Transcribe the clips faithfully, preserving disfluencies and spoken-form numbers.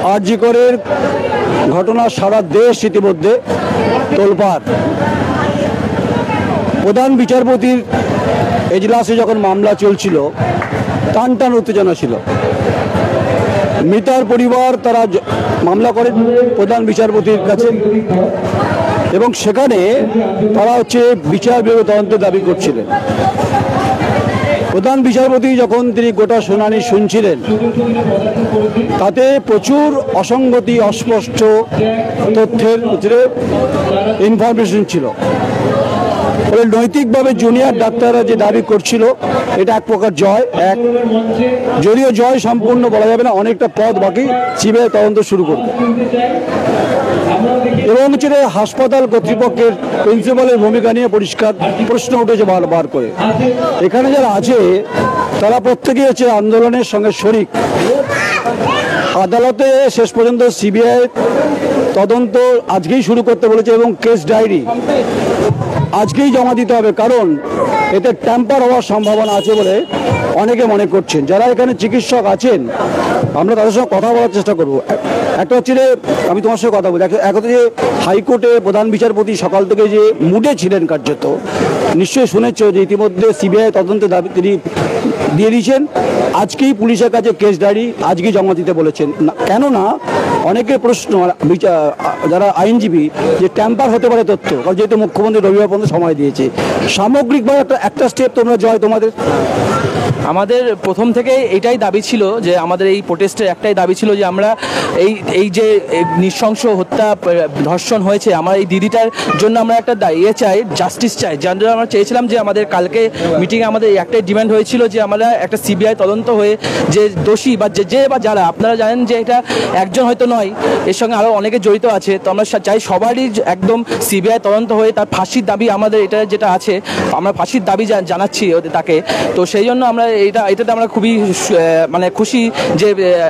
আর জি করের ঘটনা সারা দেশ ইতিমধ্যে তোলপাড়। প্রধান বিচারপতির এজলাসে যখন মামলা চলছিল টান টান উত্তেজনা ছিল। মৃতার পরিবার তারা মামলা করেন প্রধান বিচারপতির কাছে এবং সেখানে তারা হচ্ছে বিচার বিভাগীয় তদন্তের দাবি করছিলেন। প্রধান বিচারপতি যখন তিনি গোটা শুনানি শুনছিলেন তাতে প্রচুর অসঙ্গতি অস্পষ্ট তথ্যের ভিতরে ইনফরমেশন ছিল। ফলে নৈতিকভাবে জুনিয়র ডাক্তাররা যে দাবি করছিল এটা এক প্রকার জয়, এক যদিও জয় সম্পূর্ণ বলা যাবে না, অনেকটা পথ বাকি সিবিআই তদন্ত শুরু করবে। এবং হচ্ছে হাসপাতাল কর্তৃপক্ষের প্রিন্সিপালের ভূমিকা নিয়ে পরিষ্কার প্রশ্ন উঠেছে বারবার করে। এখানে যারা আছে তারা প্রত্যেকেই হচ্ছে আন্দোলনের সঙ্গে শরিক। আদালতে শেষ পর্যন্ত সিবিআই তদন্ত আজকেই শুরু করতে বলেছে এবং কেস ডায়েরি আজকেই জমা দিতে হবে, কারণ এতে ট্যাম্পার হওয়ার সম্ভাবনা আছে বলে অনেকে মনে করছেন। যারা এখানে চিকিৎসক আছেন আমরা তাদের সঙ্গে কথা বলার চেষ্টা করব। একটা হচ্ছে যে আমি তোমার সঙ্গে কথা বলি, এক হচ্ছে যে হাইকোর্টে প্রধান বিচারপতি সকাল থেকে যে মুডে ছিলেন কার্যত, নিশ্চয়ই শুনেছ যে ইতিমধ্যে সিবিআই তদন্তের দাবি তিনি দিয়ে দিয়েছেন। আজকেই পুলিশের কাছে কেস ডায়েরি আজকেই জমা দিতে বলেছেন। কেননা অনেকের প্রশ্ন যারা আইনজীবী যে ট্যাম্পার হতে পারে তথ্য, কারণ যেহেতু মুখ্যমন্ত্রী রবিবার পর্যন্ত সময় দিয়েছে। সামগ্রিকভাবে একটা একটা স্টেপ তোমরা জয় তোমাদের আমাদের প্রথম থেকে এটাই দাবি ছিল যে আমাদের এই প্রোটেস্টের একটাই দাবি ছিল যে আমরা এই এই যে নৃশংস হত্যা ধর্ষণ হয়েছে আমার এই দিদিটার জন্য আমরা একটা ইয়ে চাই, জাস্টিস চাই। যার জন্য আমরা চেয়েছিলাম যে আমাদের কালকে মিটিংয়ে আমাদের একটাই ডিমান্ড হয়েছিল যে আমরা একটা সিবিআই তদন্ত হয়ে যে দোষী বা যে যে বা যারা, আপনারা জানেন যে এটা একজন হয়তো নয়, এর সঙ্গে আরও অনেকে জড়িত আছে। তো আমরা চাই সবারই একদম সিবিআই তদন্ত হয়ে তার ফাঁসির দাবি আমাদের এটা যেটা আছে, আমরা ফাঁসির দাবি জানাচ্ছি তাকে। তো সেই জন্য আমরা এটা এটাতে আমরা খুবই মানে খুশি যে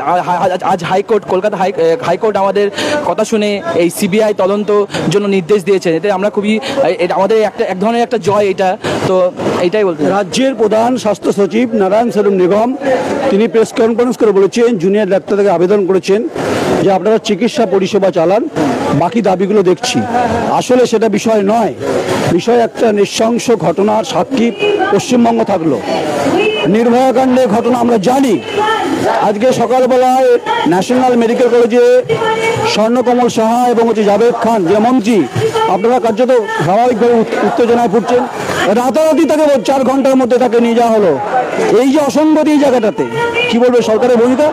আজ হাইকোর্ট কলকাতা হাই হাইকোর্ট আমাদের কথা শুনে এই সিবিআই তদন্ত জন্য নির্দেশ দিয়েছে। এতে আমরা খুবই আমাদের একটা এক ধরনের একটা জয় এটা। তো এইটাই বলতে রাজ্যের প্রধান স্বাস্থ্য সচিব নারায়ণ স্বরূপ নিগম তিনি প্রেস কনফারেন্স করে বলেছেন, জুনিয়র ডাক্তারদেরকে আবেদন করেছেন যে আপনারা চিকিৎসা পরিষেবা চালান, বাকি দাবিগুলো দেখছি। আসলে সেটা বিষয় নয়, বিষয় একটা নৃশংস ঘটনার সাক্ষী পশ্চিমবঙ্গ থাকলো। নির্ভয়া কাণ্ডের ঘটনা আমরা জানি। আজকে সকালবেলায় ন্যাশনাল মেডিকেল কলেজে স্বর্ণকমল সাহা এবং হচ্ছে জাভেদ খান যে মন্ত্রী, আপনারা কার্যত স্বাভাবিকভাবে উত্তেজনায় পড়ছেন। রাতারাতি তাকে চার ঘন্টার মধ্যে তাকে নিয়ে যাওয়া হলো। এই যে অসঙ্গতি এই জায়গাটাতে কি বলবে সরকারের ভূমিকা?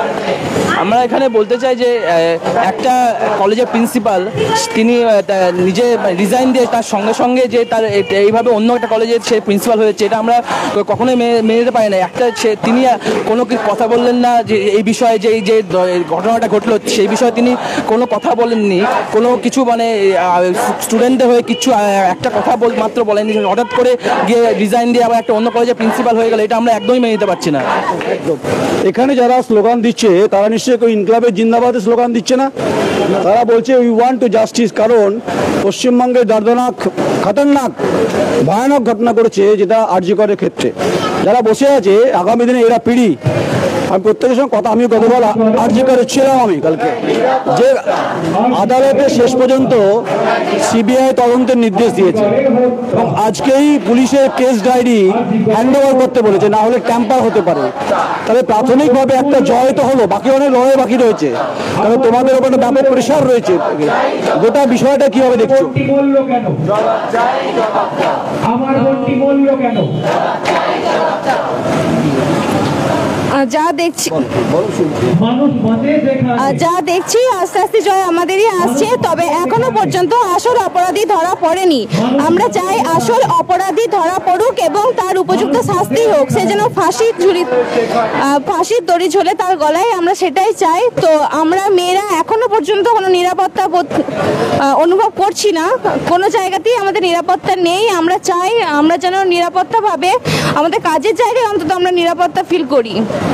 আমরা এখানে বলতে চাই যে একটা কলেজের প্রিন্সিপাল তিনি নিজে রিজাইন দিয়ে তার সঙ্গে সঙ্গে যে তার এইভাবে অন্য একটা কলেজের সে প্রিন্সিপাল হয়েছে, এটা আমরা কখনোই মেনে নিতে পারি না। একটা তিনি কোনো কথা বললেন না যে এই বিষয়ে যে এই যে ঘটনাটা ঘটলো সেই বিষয়ে তিনি কোনো কথা বলেননি, কোনো কিছু মানে স্টুডেন্টদের হয়ে কিছু একটা কথা মাত্র বলেননি। হঠাৎ করে গিয়ে রিজাইন দিয়ে আবার একটা অন্য কলেজের প্রিন্সিপাল হয়ে গেল, এটা আমরা একদমই মেনে নিতে পারছি না। একদম এখানে যারা স্লোগান দিচ্ছে তারা নিশ্চয়ই কেউ ইনকলাবের জিন্দাবাদের স্লোগান দিচ্ছে না, তারা বলছে উই ওয়ান্ট টু জাস্টিস। কারণ পশ্চিমবঙ্গের দর্দনাক খতরনাক ভয়ানক ঘটনা করেছে যেটা আর জি করের ক্ষেত্রে। যারা বসে আছে আগামী দিনে এরা পিড়ি, আমি প্রত্যেকের সঙ্গে কথা আমি গতকাল আর জি করের ছিলাম আমি কালকে, যে আদালতে শেষ পর্যন্ত সিবিআই তদন্তের নির্দেশ দিয়েছে এবং আজকেই পুলিশের কেস ডায়েরি হ্যান্ড ওভার করতে বলেছে, না হলে ট্যাম্পার হতে পারে। তাহলে প্রাথমিকভাবে একটা জয় তো হলো, বাকি অনেক লড়াই বাকি রয়েছে, কারণ তোমাদের ওখানে ব্যাপক প্রেশার রয়েছে। গোটা বিষয়টা কিভাবে দেখছো? যা দেখছি যা দেখছি আস্তে আস্তে জয় আমাদেরই আসছে, তবে এখনো পর্যন্ত আসল অপরাধী ধরা পড়েনি। আমরা চাই আসল অপরাধী ধরা পড়ুক এবং তার উপযুক্ত শাস্তি হোক, সে যেন ফাঁসির ঝুলি ফাঁসির দড়ি ঝোলে তার গলায়, আমরা সেটাই চাই। তো আমরা মেয়েরা এখনো পর্যন্ত কোনো নিরাপত্তা বোধ অনুভব করছি না, কোনো জায়গাতেই আমাদের নিরাপত্তা নেই। আমরা চাই আমরা যেন নিরাপত্তাভাবে আমাদের কাজের জায়গায় অন্তত আমরা নিরাপত্তা ফিল করি।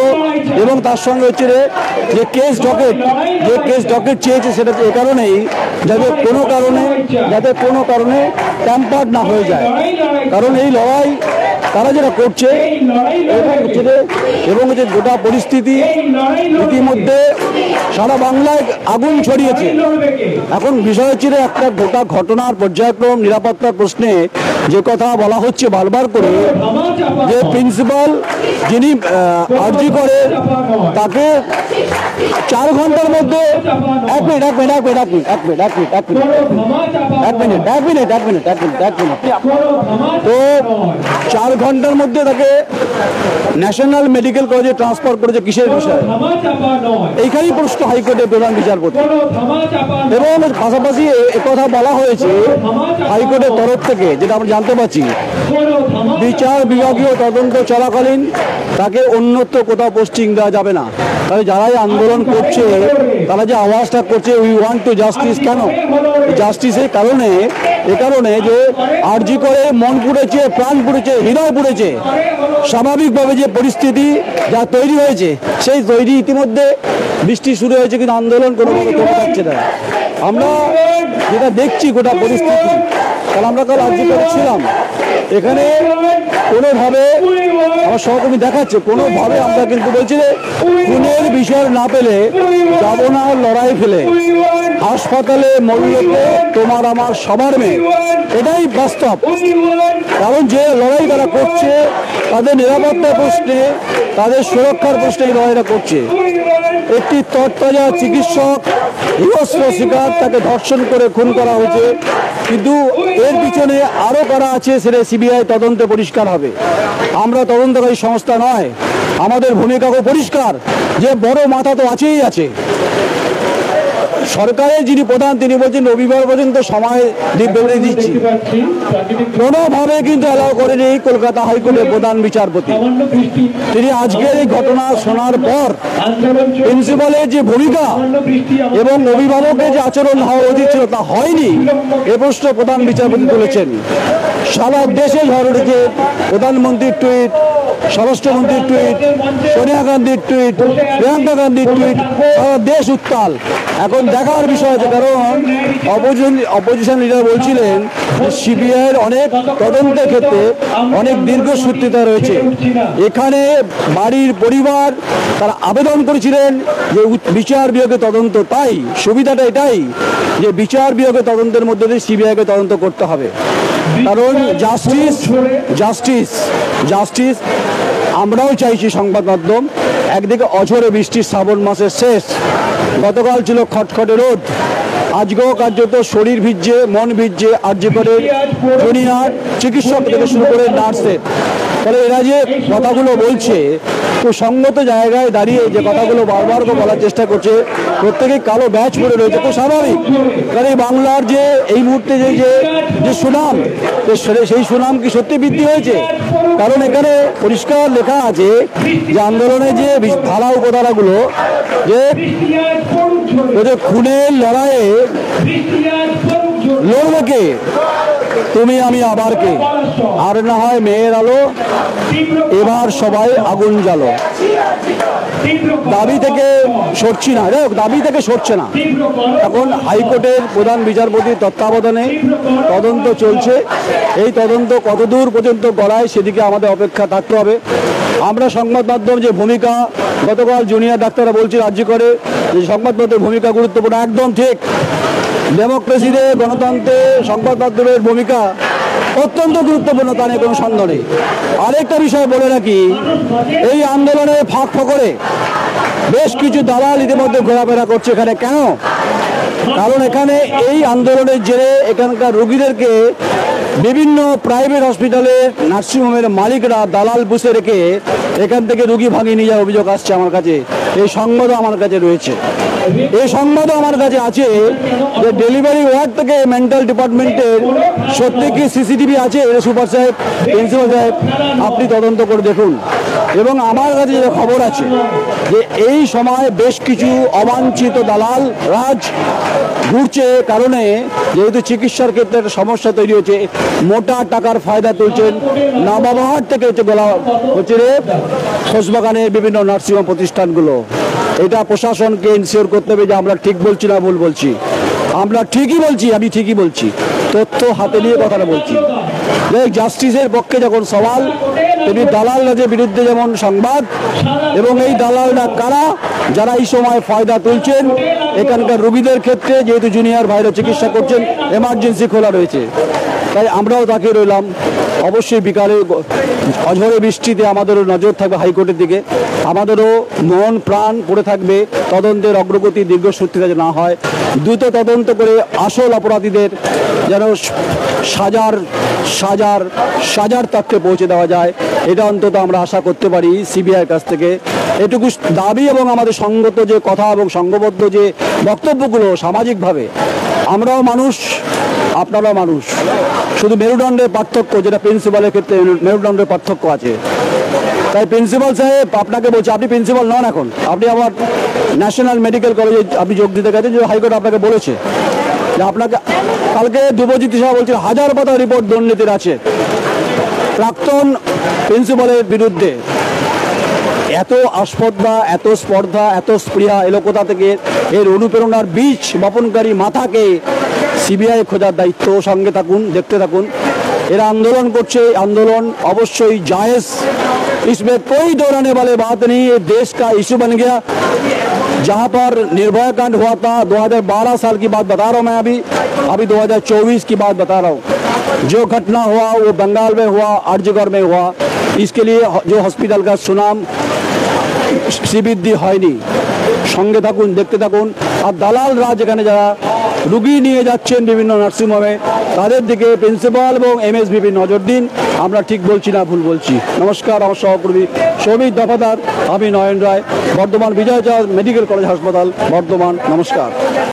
এবং তার সঙ্গে হচ্ছে যে কেস ডকেট যে কেস ডকেট চেয়েছে সেটা এ কারণেই যাতে কোনো কারণে যাতে কোনো কারণে ট্যাম্পার না হয়ে যায়, কারণ এই লড়াই তারা যেটা করছে এবং হচ্ছে এবং হচ্ছে গোটা পরিস্থিতি ইতিমধ্যে সারা বাংলায় আগুন ছড়িয়েছে। এখন বিষয় হচ্ছে একটা গোটা ঘটনার পর্যায়ক্রম নিরাপত্তার প্রশ্নে যে কথা বলা হচ্ছে বারবার করে যে প্রিন্সিপাল যিনি আরজি করে তাকে চার ঘন্টার মধ্যে এক মিনিট এক মিনিট এক মিনিট এক মিনিট এক মিনিট এক মিনিট এক মিনিট এক মিনিট এক মিনিট এক মিনিট এক মিনিট এক মিনিট তো চার ঘন্টার মধ্যে তাকে ন্যাশনাল মেডিকেল কলেজে ট্রান্সফার করেছে কিসের বিষয়ে? এইখানেই প্রশ্ন হাইকোর্টের প্রধান বিচারপতি। এবং পাশাপাশি একথা বলা হয়েছে হাইকোর্টের তরফ থেকে, যেটা আমরা জানতে পারছি, বিচার বিভাগীয় তদন্ত চলাকালীন তাকে অন্যত্র কোথাও পোস্টিং দেওয়া যাবে না। তাহলে যারাই আন্দোলন করছে তারা যে আওয়াজটা করছে উই ওয়ান্ট টু জাস্টিস, কেন জাস্টিসের কারণে এ কারণে যে আরজি করে মন পুড়েছে, প্রাণ পুড়েছে, হৃদয় পুড়েছে। স্বাভাবিকভাবে যে পরিস্থিতি যা তৈরি হয়েছে সেই তৈরি ইতিমধ্যে বৃষ্টি শুরু হয়েছে, কিন্তু আন্দোলন কোনোভাবে কমে যাচ্ছে না। আমরা যেটা দেখছি গোটা পরিস্থিতি, কারণ আমরা কাল আরজি করেছিলাম, এখানে কোনোভাবে আমার সহকর্মী দেখাচ্ছে কোনোভাবে আমরা কিন্তু বলছি যে খুনের বিষয় না পেলে যাবো না লড়াই ফেলে, হাসপাতালে মরলে তোমার আমার সবার মেয়ে, এটাই বাস্তব। কারণ যে লড়াই তারা করছে তাদের নিরাপত্তা প্রশ্নে, তাদের সুরক্ষার প্রশ্নে এই লড়াইটা করছে। একটি তরতাজা চিকিৎসক হিংস্র শিকার, তাকে ধর্ষণ করে খুন করা হয়েছে, কিন্তু এর পিছনে আরও কারা আছে সেটা সিবিআই তদন্তে পরিষ্কার হবে। আমরা তদন্তকারী সংস্থা নয়, আমাদের ভূমিকাও পরিষ্কার যে বড় মাথা তো আছেই আছে। সরকারের যিনি প্রধান তিনি বলছেন রবিবার পর্যন্ত সময় বেড়ে দিচ্ছি, কোনোভাবে কিন্তু অ্যালাউ করেনি কলকাতা হাইকোর্টের প্রধান বিচারপতি। তিনি আজকের এই ঘটনা শোনার পর প্রিন্সিপালের যে ভূমিকা এবং অভিভাবকের যে আচরণ হওয়া উচিত ছিল তা হয়নি, এ প্রশ্ন প্রধান বিচারপতি তুলেছেন। সারা দেশে ঝড় উঠেছে, প্রধানমন্ত্রীর টুইট, স্বরাষ্ট্রমন্ত্রীর টুইট, সোনিয়া গান্ধীর টুইট, প্রিয়াঙ্কা গান্ধীর টুইট, সারা দেশ উত্তাল। এখন দেখার বিষয় আছে, কারণ অপোজিশন অপোজিশন লিডার বলছিলেন যে সিবিআইয়ের অনেক তদন্তের ক্ষেত্রে অনেক দীর্ঘসূত্রিতা রয়েছে। এখানে বাড়ির পরিবার তারা আবেদন করেছিলেন যে বিচার বিভাগে তদন্ত, তাই সুবিধাটা এটাই যে বিচার বিভাগে তদন্তের মধ্যে দিয়ে সিবিআইকে তদন্ত করতে হবে। কারণ জাস্টিস জাস্টিস জাস্টিস আমরাও চাইছি। সংবাদ মাধ্যম একদিকে অঝোরে বৃষ্টির শ্রাবণ মাসের শেষ, গতকাল ছিল খটখটে রোদ, আজকেও কার্যত শরীর ভিজছে, মন ভিজছে আরজি করে জুনিয়র চিকিৎসক থেকে শুরু করে নার্সের। তাহলে এরা যে কথাগুলো বলছে খুব সঙ্গত জায়গায় দাঁড়িয়ে যে কথাগুলো বারবার করে বলার চেষ্টা করছে, প্রত্যেকেই কালো ব্যাচ পরে রয়েছে, খুব স্বাভাবিক। কারণ এই বাংলার যে এই মুহূর্তে যে যে সুনাম, সেই সুনাম কি সত্যি বৃদ্ধি হয়েছে? কারণ এখানে পরিষ্কার লেখা আছে যে আন্দোলনে যে ধারা উপধারাগুলো, যে খুনের লড়াইয়ে লড়বে কে, তুমি আমি আবার কে, আর না হয় মেয়ের আলো, এবার সবাই আগুন জ্বালো। দাবি থেকে সরছি না, দাবি থেকে সরছে না। এখন হাইকোর্টের প্রধান বিচারপতির তত্ত্বাবধানে তদন্ত চলছে। এই তদন্ত কতদূর পর্যন্ত গড়ায় সেদিকে আমাদের অপেক্ষা থাকতে হবে। আমরা সংবাদ মাধ্যম যে ভূমিকা, গতকাল জুনিয়র ডাক্তাররা বলছে রাজ্য করে যে সংবাদ মাধ্যমের ভূমিকা গুরুত্বপূর্ণ, একদম ঠিক। ডেমোক্রেসিতে, গণতন্ত্রে সংবাদ মাধ্যমের ভূমিকা অত্যন্ত গুরুত্বপূর্ণ, তা নিয়ে কোনো সন্দেহ নেই। আরেকটা বিষয় বলে রাখি, এই আন্দোলনে ফাঁক ফকরে বেশ কিছু দালাল ইতিমধ্যে ঘোরাফেরা করছে এখানে। কেন? কারণ এখানে এই আন্দোলনের জেরে এখানকার রোগীদেরকে বিভিন্ন প্রাইভেট হসপিটালের নার্সিংহোমের মালিকরা দালাল বসে রেখে এখান থেকে রোগী ভাঙিয়ে নিয়ে যাওয়ার অভিযোগ আসছে আমার কাছে। এই সংবাদও আমার কাছে রয়েছে, এই সংবাদও আমার কাছে আছে যে ডেলিভারি ওয়ার্ড থেকে মেন্টাল ডিপার্টমেন্টের সত্যি কি সিসিটিভি আছে? সুপার সাহেব, প্রিন্সিপাল সাহেব, আপনি তদন্ত করে দেখুন। এবং আমার কাছে যে খবর আছে যে এই সময় বেশ কিছু অবাঞ্ছিত দালাল রাজ ঘুরছে, কারণে যেহেতু চিকিৎসার ক্ষেত্রে একটা সমস্যা তৈরি হয়েছে, মোটা টাকার ফায়দা তুলছেন। নবাবহাট থেকে হচ্ছে গোলা হচ্ছে রে খোসবাগানের বিভিন্ন নার্সিংহোম প্রতিষ্ঠানগুলো। এটা প্রশাসনকে ইনশিওর করতে হবে যে আমরা ঠিক বলছি না ভুল বলছি। আমরা ঠিকই বলছি, আমি ঠিকই বলছি, তথ্য হাতে নিয়ে কথাটা বলছি। জাস্টিসের পক্ষে যখন সওয়াল, তিনি দালাল রাজের বিরুদ্ধে যেমন সংবাদ, এবং এই দালালরা কারা, যারা এই সময় ফায়দা তুলছেন এখানকার রোগীদের ক্ষেত্রে, যেহেতু জুনিয়র ভাইরা চিকিৎসা করছেন, এমার্জেন্সি খোলা রয়েছে, তাই আমরাও তাকে রইলাম। অবশ্যই বিকালে অঝরে বৃষ্টিতে আমাদেরও নজর থাকবে হাইকোর্টের দিকে, আমাদেরও মন প্রাণ পড়ে থাকবে তদন্তের অগ্রগতি দীর্ঘসূত্রিতা যেন না হয়, দ্রুত তদন্ত করে আসল অপরাধীদের যেন সাজার সাজার সাজার তথ্যে পৌঁছে দেওয়া যায়, এটা অন্তত আমরা আশা করতে পারি সিবিআইয়ের কাছ থেকে। এটুকু দাবি এবং আমাদের সঙ্গত যে কথা এবং সংঘবদ্ধ যে বক্তব্যগুলো সামাজিকভাবে, আমরাও মানুষ, আপনারাও মানুষ, শুধু মেরুদণ্ডের পার্থক্য, যেটা প্রিন্সিপালের ক্ষেত্রে মেরুদণ্ডের পার্থক্য আছে। তাই প্রিন্সিপাল সাহেব আপনাকে বলছি, আপনি প্রিন্সিপাল নন এখন, আপনি আমার ন্যাশনাল মেডিকেল কলেজে আপনি যোগ দিতে গেছেন, যে হাইকোর্ট আপনাকে বলেছে যে আপনাকে, কালকে দেবজিৎ সাহেব বলছে হাজার পাতা রিপোর্ট দুর্নীতির আছে প্রাক্তন প্রিন্সিপালের বিরুদ্ধে। এত আস্পর্ধা, এত স্পর্ধা, এত স্পৃহা এলো কোথা থেকে? এর অনুপ্রেরণার বীজ বপনকারী মাথাকে সিবিআই খোঁজার দায়িত্ব। সঙ্গে থাকুন, দেখতে থাকুন। এরা আন্দোলন করছে, আंदोलन अवश्य जायज़, इसमें कोई दौराने वाले बात नहीं। ये देश का इशू बन गया। जहाँ पर निर्भया कांड हुआ था दो हज़ार बारह साल की बात बता रहा हूँ मैं, अभी अभी दो हज़ार चौबीस की बात बता रहा हूँ। जो घटना हुआ वो बंगाल में हुआ, आरजीकर में हुआ। इसके लिए जो हॉस्पिटल का सुनाम শ্রীবৃদ্ধি হয়নি। সঙ্গে থাকুন, দেখতে থাকুন। আর দালাল রাজ এখানে যারা রুগী নিয়ে যাচ্ছেন বিভিন্ন নার্সিংহোমে, তাদের দিকে প্রিন্সিপাল এবং এমএসভিপি নজর দিন। আমরা ঠিক বলছি না ভুল বলছি। নমস্কার, আমার সহকর্মী সৌমিত দফাদার, আমি নয়ন রায়, বর্ধমান বিজয় চাঁদ মেডিকেল কলেজ হাসপাতাল, বর্ধমান। নমস্কার।